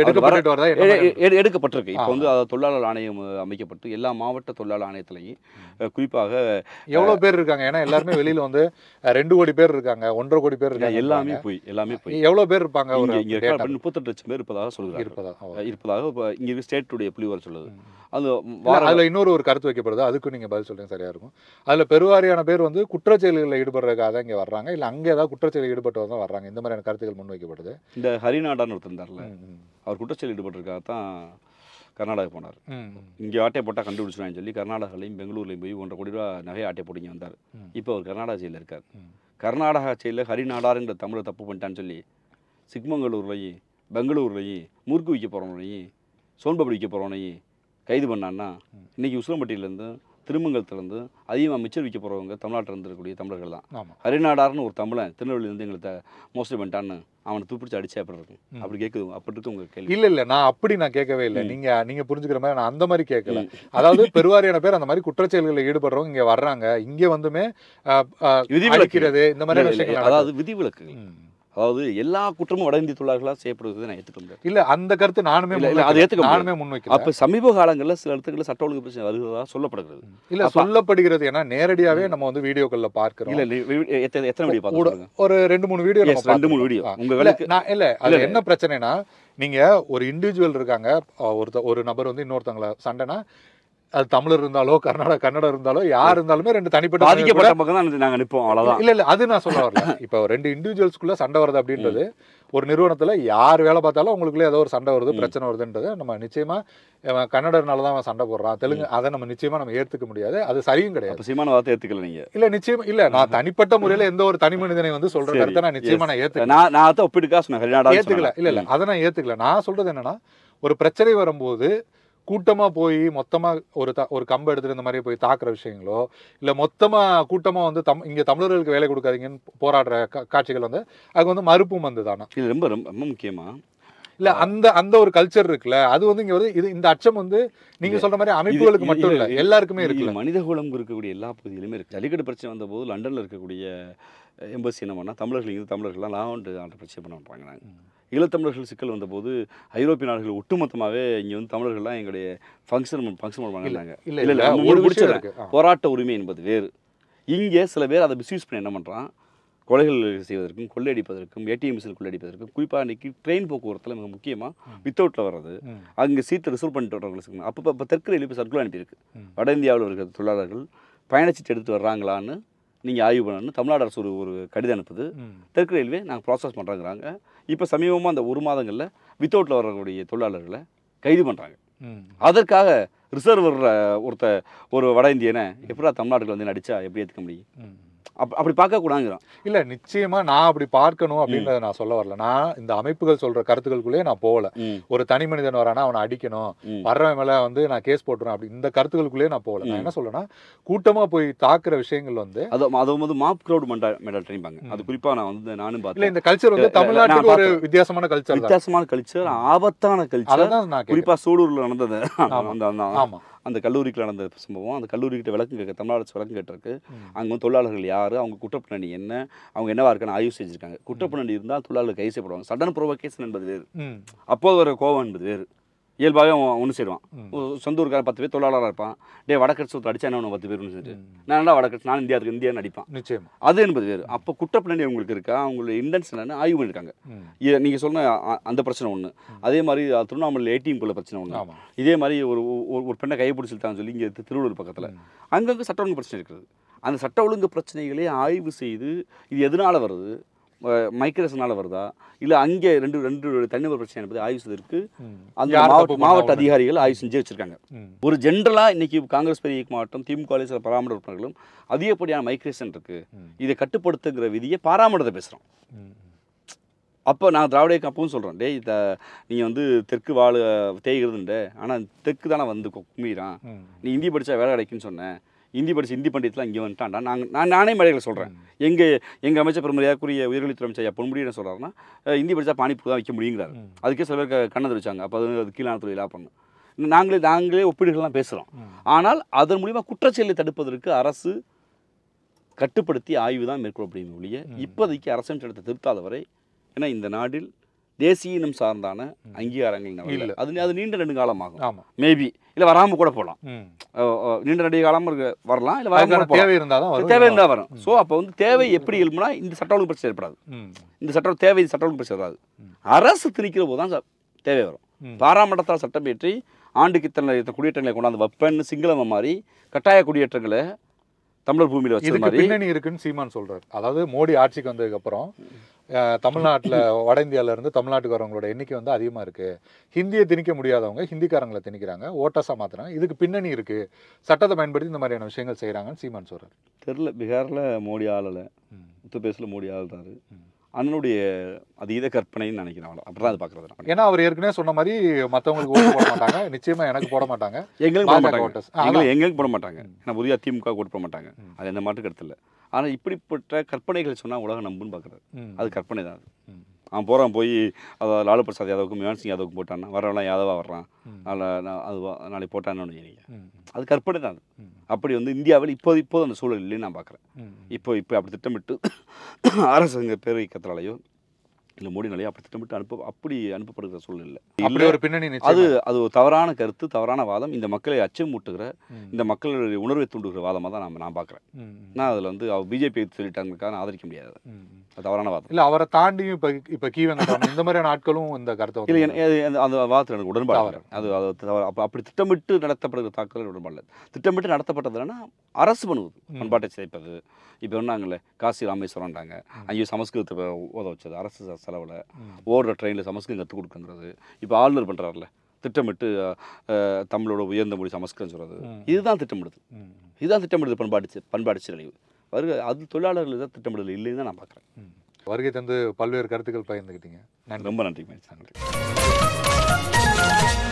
எடுக்கப்பட்டிருக்கு. இப்போ வந்து தொழிலாளர் ஆணையம் அமைக்கப்பட்டு எல்லா மாவட்ட தொழிலாளர் ஆணையத்திலையும் குறிப்பாக
எவ்வளோ பேர் இருக்காங்க? ஏன்னா எல்லாருமே வெளியில் வந்து ரெண்டு கோடி பேர் இருக்காங்க, ஒன்றரை கோடி பேர் இருக்காங்க.
எல்லாமே போய் எல்லாமே போய்
எவ்வளோ பேர் இருப்பாங்க?
முப்பத்தெட்டு லட்சம் பேர் இருப்பதாக சொல்கிறாங்க. இருப்பதாக இப்போ இங்கே ஸ்டேட்டுடைய புள்ளிவரம் சொல்லுது. அது
அதில் இன்னொரு ஒரு கருத்து வைக்கப்படுது, அதுக்கும் நீங்கள் பதில் சொல்லுங்க சரியா இருக்கும். அதில் பெருவாரியான பேர் வந்து குற்றச்செயல்களில் ஈடுபடுறதுக்காக தான் இங்கே வர்றாங்க, இல்லை அங்கே ஏதாவது குற்றச்செயலில் ஈடுபட்டு தான் வர்றாங்க. இந்த மாதிரியான கருத்துக்கள் முன்வைக்கப்படுது.
இந்த ஹரிநாடான்னு ஒருத்தர் இருந்தார்ல, அவர் குற்றச்செயல் ஈடுபட்டிருக்காக தான் கர்நாடகா போனார். இங்கே ஆட்டை போட்டால் கண்டுபிடிச்சிருவான்னு சொல்லி கர்நாடகாலையும் பெங்களூர்லையும் போய் ஒன்றரை கோடி ரூபா நகை ஆட்டை போட்டு இங்கே வந்தார். இப்போ அவர் கர்நாடகா ஜெயிலில் இருக்கார். கர்நாடகா ஜெயிலில் ஹரிநாடாருங்கிற தமிழை தப்பு பண்ணிட்டான்னு சொல்லி சிக்மங்களூர்லையும் பெங்களூர்லையும் முறுக்கு விற்க போகிறவனையும் சோன்பப்படி விற்க போகிறவனையும் கைது பண்ணான்னா இன்றைக்கி உசிலம்பட்டியிலேருந்து திருமங்கலத்துலேருந்து அதிகமாக மிச்சர் விற்க போகிறவங்க தமிழ்நாட்டில் இருந்திருக்கக்கூடிய தமிழர்கள் தான். ஹரிநாடார்னு ஒரு தமிழன் திருநெல்வேலியிலேருந்து எங்களை மோஸ்ட்லி பண்ணிட்டான்னு அவனை தூப்பிடிச்சு அடிச்சே அப்படி இருக்கும். அப்படி கேட்குது அப்படி இருக்கு உங்க கேள்வி?
இல்ல இல்ல நான் அப்படி நான் கேட்கவே இல்லை. நீங்க நீங்க புரிஞ்சுக்கிற மாதிரி நான் அந்த மாதிரி கேட்கல. அதாவது பெருவாரியான பேர் அந்த மாதிரி குற்றச்செயல்களில் ஈடுபடுறவங்க இங்க வர்றாங்க, இங்க வந்துமே விதிவிலக்கிறது இந்த மாதிரி விஷயங்கள்,
அதாவது விதிவிலக்குகள், அதாவது எல்லா குற்றமும் வட இந்திய தொழிலாளர்களாக செய்யப்படுவது நான் ஏற்றுக்கொண்டேன்.
இல்ல அந்த கருத்து நானுமே
அதை ஏற்றுக்க
நானுமே முன்வைக்கிறேன்.
அப்போ சமீப காலங்களில் சில இடத்துக்குள்ள சட்ட ஒழுங்கு பிரச்சனை வருகிறதா சொல்லப்படுகிறது.
இல்ல சொல்லப்படுகிறது, ஏன்னா நேரடியாவே நம்ம வந்து வீடியோக்கள்ல பார்க்கிறோம்.
இல்ல எத்தனை எத்தனை வீடியோ பார்த்துருங்க?
ஒரு ரெண்டு மூணு வீடியோ
ரெண்டு மூணு வீடியோ உங்களுக்கு
நான் இல்ல அது என்ன பிரச்சனைனா, நீங்க ஒரு இண்டிவிஜுவல் இருக்காங்க, ஒரு ஒரு நபர் வந்து இன்னொருத்தவங்கள சண்டைனா அது தமிழர் இருந்தாலோ கர்நாடகா கன்னடம் இருந்தாலோ யார் இருந்தாலுமே ரெண்டு தனிப்பட்ட
பாதிக்கப்பட்ட பக்கம் தான் நாங்கள் நிற்போம், அவ்வளோதான்.
இல்லை இல்லை அது நான் சொல்ல வரல. இப்போ ரெண்டு இண்டிவிஜுவல்ஸ்குள்ளே சண்டை வருது அப்படின்றது ஒரு நிறுவனத்தில் யார் வேலை பார்த்தாலும் அவங்களுக்குள்ளே ஏதோ ஒரு சண்டை வருது, பிரச்சனை வருதுன்றது நம்ம நிச்சயமாக கன்னடர்னால தான் அவன் சண்டை போடுறான், தெலுங்கு, அதை நம்ம நிச்சயமாக நம்ம ஏற்றுக்க முடியாது. அது சரியும் கிடையாது.
சீமான வார்த்தை ஏற்றுக்கல நீங்கள்?
இல்லை நிச்சயமா இல்லை. நான் தனிப்பட்ட முறையில் எந்த ஒரு தனி மனிதனை வந்து சொல்கிற கருத்தை நான் நிச்சயமாக நான் ஏற்றுக்கல.
நான் நான் அதை ஒப்பிட்டுக்கா சொன்னேன்,
ஏற்றுக்கல. இல்லை இல்லை அதை நான் ஏற்றுக்கல. நான் சொல்கிறது என்னன்னா, ஒரு பிரச்சனை வரும்போது கூட்டமாக போய் மொத்தமாக ஒரு த ஒரு கம்பை எடுத்துகிட்டு இந்த மாதிரி போய் தாக்குற விஷயங்களோ, இல்லை மொத்தமாக கூட்டமாக வந்து தம் இங்கே தமிழர்களுக்கு வேலை கொடுக்காதீங்கன்னு போராடுற காட்சிகள் வந்து அதுக்கு வந்து மறுப்பும் வந்து தானே.
இது ரொம்ப ரொம்ப ரொம்ப முக்கியமாக
இல்லை அந்த அந்த ஒரு கல்ச்சர் இருக்குல்ல, அது வந்து இங்கே வந்து இது இந்த அச்சம் வந்து நீங்கள் சொல்கிற மாதிரி அமைப்புகளுக்கு மட்டும் இல்லை, எல்லாருக்குமே இருக்குல்ல.
மனித குலம் இருக்கக்கூடிய எல்லா பகுதியிலுமே இருக்குது. ஜல்லிக்கட்டு பிரச்சனை வந்தபோது லண்டனில் இருக்கக்கூடிய எம்பசி என்ன பண்ணால் தமிழர்கள் இங்கே தமிழர்கள்லாம் லாண்டு ஆண்டு பிரச்சனை பண்ண பண்ணுறாங்க. நாங்கள் ஈழத்தமிழர்கள் சிக்கல் வந்தபோது ஐரோப்பிய நாடுகள் ஒட்டுமொத்தமாகவே இங்கே வந்து தமிழர்கள்லாம் எங்களுடைய ஃபங்க்ஷன் ஃபங்க்ஷன் பண்ணுறாங்க. இல்லை இல்லை ஒரு முடிச்சிடறேன். போராட்ட உரிமை என்பது வேறு. இங்கே சில பேர் அதை மிஸ்யூஸ் பண்ணி என்ன பண்ணுறான், கொலைகள் செய்வதற்கும் கொள்ளையடிப்பதற்கும் ஏடிஎம் மிஷின் கொள்ளையடிப்பதற்கும், குறிப்பாக இன்றைக்கி ட்ரெயின் போக்குவரத்தில் மிக முக்கியமாக வித்தவுட்டில் வர்றது, அங்கே சீட்டை ரிசர்வ் பண்ணிட்டு வர்றவங்களுக்கு அப்போ இப்போ தெற்கு ரயில்வே சர்க்குலர் அனுப்பியிருக்கு. வட இந்தியாவில் இருக்கிற தொழிலாளர்கள் பயணச்சீட்டு எடுத்து வர்றாங்களான்னு நீங்கள் ஆய்வு பண்ணணும்னு தமிழ்நாடு அரசு ஒரு ஒரு கடிதம் அனுப்புது. தெற்கு ரயில்வே நாங்கள் ப்ராசஸ் பண்ணுறாங்கிறாங்க. இப்போ சமீபமாக அந்த ஒரு மாதங்களில் வித்தவுட்டில் வரக்கூடிய தொழிலாளர்களை கைது பண்ணுறாங்க. அதற்காக ரிசர்வ் ஒருத்த ஒரு வட இந்தியனை எப்படா தமிழ்நாட்டுக்கு வந்து நடிச்சா எப்படி ஏற்றுக்க முடியும்? அப் அப்படி பார்க்கக்கூடாங்கிறான்.
இல்லை நிச்சயமா நான் அப்படி பார்க்கணும் அப்படின்றத நான் சொல்ல வரல. நான் இந்த அமைப்புகள் சொல்ற கருத்துக்களுக்குள்ளேயே நான் போகல. ஒரு தனி மனிதன் வரானா அவனை அடிக்கணும், வர்றவன் மேலே வந்து நான் கேஸ் போட்டுறேன் அப்படி இந்த கருத்துக்களுக்குள்ளேயே நான் போகல. நான் என்ன சொல்றேன்னா, கூட்டமாக போய் தாக்குற விஷயங்கள் வந்து
அது அது வந்து மாப் க்ரௌட் மெண்டல் ட்ரைனிங். அது குறிப்பாக நான் வந்து நானும் பார்த்தேன்.
இல்லை இந்த கல்ச்சர் வந்து தமிழ்நாட்டுக்கு ஒரு வித்தியாசமான கல்ச்சர்,
வித்தியாசமான கல்ச்சர், ஆபத்தான கல்ச்சர்.
நான்
குறிப்பாக சூலூரில் நடந்தது அந்த அந்த கல்லூரிக்கு நடந்த சம்பவம். அந்த கல்லூரிக்கிட்ட விளக்கம் கேட்க தமிழ்நாடு அரசு விளக்கம் கேட்டிருக்கு. அங்கே வந்து தொழிலாளர்கள் யார், அவங்க குற்றப்பின்னணி என்ன, அவங்க என்னவா இருக்கான்னு ஆய்வு செஞ்சுருக்காங்க. குற்றப்பின்னணி இருந்தால் தொழிலாளர்கள் கைது செய்யப்படுவாங்க. சடன் ப்ரொவோகேஷன் என்பது வேறு, அப்போது ஒரு கோவம் என்பது வேறு. இயல்பாகவே அவன் ஒன்று செய்வான். சொந்த ஊருக்கார பத்து பேர் தொழிலாளராக இருப்பான். டே வடக்கடிச்சு ஒருத்தர் அடிச்சா என்ன பத்து பேர்னு சொல்லிட்டு நான் நல்லா வடக்கடிச்சு நான் இந்தியாவுக்கு இந்தியான்னு அடிப்பான்.
நிச்சயம் அது
என்பது வேறு. அப்போ குற்றப்பின்னணி அவங்களுக்கு இருக்கா, அவங்களுடைய இன்டென்ஷன் என்ன ஆய்வு பண்ணியிருக்காங்க. நீங்கள் சொன்ன அந்த பிரச்சனை ஒன்று. அதே மாதிரி திருவண்ணாமலை ஏடிஎம் குள்ள பிரச்சனை ஒன்று. இதே மாதிரி ஒரு ஒரு பெண்ணை கைப்பிடிச்சிட்டான்னு சொல்லி இங்கே திருவள்ளூர் பக்கத்தில் அங்கங்கே சட்ட ஒழுங்கு பிரச்சனை இருக்கிறது. அந்த சட்ட ஒழுங்கு பிரச்சனைகளே ஆய்வு செய்து இது எதனால் வருது, மைக்ரேஷனால் வருதா, இல்லை அங்கே ரெண்டு ரெண்டு தனிநபர் பிரச்சனை என்பதை ஆய்வு செய்வதற்கு அந்த மாவட்ட மாவட்ட அதிகாரிகள் ஆய்வு செஞ்சு வச்சுருக்காங்க. ஒரு ஜென்ரலாக இன்றைக்கி காங்கிரஸ் பெரிய மாவட்டம் திமுக சில பாராமட உறுப்பினர்களும் அதிகப்படியான மைக்ரேஷன் இருக்குது, இதை கட்டுப்படுத்துங்கிற விதியை பாராமடத்தை பேசுகிறோம். அப்போ நான் திராவிட இயக்கம் அப்பவும் சொல்கிறேன், டே இதை நீங்கள் வந்து தெற்கு வாழ் தேய்கிறதுண்ட, ஆனால் தெற்கு தானே வந்து கும்மிறான், நீ இந்தி படித்தா வேலை கிடைக்குன்னு சொன்னேன், இந்தி படிச்சு இந்தி பண்டியத்தில் இங்கே வந்துட்டான்டா. நாங்கள் நான் நானே மழைகளை சொல்கிறேன். எங்கள் எங்கள் அமைச்சர் பெருமரியாக்குரிய உயர்கல்வித்துறை அமைச்சர் ஐயா பொன்முடி என்ன சொல்கிறாருன்னா, இந்தி படித்தா பானிப்பூ தான் வைக்க முடியுங்கிறாரு. அதுக்கே சில பேர் கண்ணை தெரிவிச்சாங்க. அப்போ அது அது கீழான தொழிலாக பண்ணணும். நாங்களே நாங்களே ஒப்பீடுகள்லாம் பேசுகிறோம். ஆனால் அதன் மூலிமா குற்றச்செயலை தடுப்பதற்கு அரசு கட்டுப்படுத்தி ஆய்வு தான் மேற்கொள்ளப்படுகிறது ஒழிய இப்போதைக்கு அரசின் சட்டத்தை திருத்தாத வரை, ஏன்னா இந்த நாட்டில் தேசிய இனம் சார்ந்தான அங்கீகாரங்கள் இல்லை. அது அது நீண்ட ரெண்டு காலமாகும். மேபி இல்லை வராமல் கூட போகலாம். நீண்ட நெடிய காலம் வரலாம், இல்லை வராமல்
தேவை இருந்தால் தான்
தேவை இருந்தால் வரும். ஸோ அப்போ வந்து தேவை எப்படி எழுப்புனா இந்த சட்ட ஒழுங்கு பிரச்சனை ஏற்படாது. இந்த சட்ட தேவை சட்ட ஒழுங்கு பிரச்சனை வராது. அரசு திணிக்கிற போது தான் தேவை வரும். பாராமட்டத்தால் சட்டம் ஏற்றி ஆண்டுக்கு இத்தனை குடியேற்றங்களை கொண்டாந்து வைப்பேன்னு சிங்களம் மாதிரி கட்டாய குடியேற்றங்களை தமிழர் பூமியில் வச்சது மாதிரி
பின்னணி இருக்குன்னு சீமான் சொல்றாரு. அதாவது மோடி ஆட்சிக்கு வந்ததுக்கு அப்புறம் தமிழ்நாட்டில் வட இந்தியாவில இருந்து தமிழ்நாட்டுக்கு வரவங்களோட எண்ணிக்கை வந்து அதிகமாக இருக்கு. ஹிந்தியை திணிக்க முடியாதவங்க ஹிந்திக்காரங்களை திணிக்கிறாங்க, ஓட்டர்ஸாக மாத்துறாங்க. இதுக்கு பின்னணி இருக்கு, சட்டத்தை பயன்படுத்தி இந்த மாதிரியான விஷயங்கள் செய்யறாங்கன்னு சீமான் சொல்றாரு.
தெரியல, பீகாரில் மோடி ஆளலை, உத்தரப்பிரதேசில் மோடி ஆளுறாரு, அண்ணனுடைய அதீத கற்பனைன்னு நினைக்கிறேன். அவ்வளோ அப்படி தான் அது பார்க்குறது.
ஏன்னா அவர் ஏற்கனவே சொன்ன மாதிரி மற்றவங்களுக்கு ஓட்டு போட மாட்டாங்க, நிச்சயமாக எனக்கு போட மாட்டாங்க,
எங்களுக்கு போட மாட்டாங்க, எங்களுக்கு எங்களுக்கு போட மாட்டாங்க, ஏன்னா புதிய திமுக ஓட்டு போட மாட்டாங்க, அது எந்த மாட்டு கருத்து இல்லை. ஆனால் இப்படிப்பட்ட கற்பனைகள் சொன்னால் உலகம் நம்புன்னு பார்க்குறது, அது கற்பனை தான். அது அவன் போகிறான் போய் அதை லாலு பிரசாத் யாதவுக்கும் மியான் சிங் யாதவுக்கும் போட்டான்னா வரவெல்லாம் யாதவாக வர்றான், அதில் அது நாளைக்கு போட்டான்னு நீங்கள், அது கற்பனை தான். அது அப்படி வந்து இந்தியாவில் இப்போது இப்போது அந்த சூழல் இல்லைன்னு நான் பார்க்குறேன். இப்போ இப்போ அப்படி திட்டமிட்டு அரசுங்க பேரவைக்கத்தினாலேயோ இல்லை மோடினாலேயோ அப்படி திட்டமிட்டு அனுப்ப அப்படி அனுப்பப்படுகிற சூழல் இல்லை.
அப்படி ஒரு பின்னணி
அது அது ஒரு தவறான கருத்து, தவறான வாதம், இந்த மக்களை அச்சமூட்டுகிற, இந்த மக்களுடைய உணர்வை தூண்டுகிற வாதமாக தான் நம்ம நான் பார்க்குறேன். நான் அதில் வந்து அவர் பிஜேபி சொல்லிட்டாங்கக்காக ஆதரிக்க முடியாது, அது தவறான வாதம்.
இல்லை அவரை தாண்டியும் இப்போ இப்போ கீ வெங்கட்ராமன் இந்த மாதிரியான ஆட்களும் இந்த கருத்தை
இல்லை, அந்த வாதத்தில் எனக்கு உடன்பாடு. அது அது அப்படி திட்டமிட்டு நடத்தப்படுகிற தாக்குதல் உடன்பாடு இல்லை. திட்டமிட்டு நடத்தப்பட்டதுன்னா அரசு பண்ணுவது, பண்பாட்டை சிதைப்பது. இப்போ சொன்னாங்கல்ல காசி ராமேஸ்வரம்ன்றாங்க, அங்கேயும் சமஸ்கிருதத்தை ஓத வச்சது அரசு செலவில், ஓடுற ட்ரெயினில் சமஸ்கிருதம் கற்றுக் கொடுக்குறது. இப்போ ஆளுநர் பண்ணுறாருல திட்டமிட்டு தமிழோட உயர்ந்த மொழி சமஸ்கிருதம் சொல்கிறது, இதுதான் திட்டமிடுது, இதுதான் திட்டமிடுது பண்பாடு பண்பாடு சிறழிவு. வருக அது தொழிலாளர்கள் தான் திட்டமிடுதல் இல்லைன்னு தான் நான் பார்க்குறேன்.
வருகை தந்து பல்வேறு கருத்துக்கள் பகிர்ந்துக்கிட்டீங்க,
ரொம்ப நன்றி.